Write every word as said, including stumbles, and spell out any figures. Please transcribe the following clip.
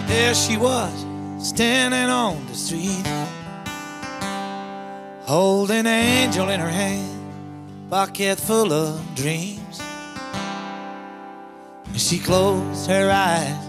There she was, standing on the street, holding an angel in her hand, pocket full of dreams. And she closed her eyes